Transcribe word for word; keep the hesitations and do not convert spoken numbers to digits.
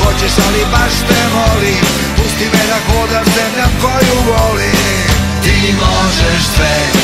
hoćeš, ali baš te molim, pusti me da hodam zemljom koju volim. Ti možeš sve,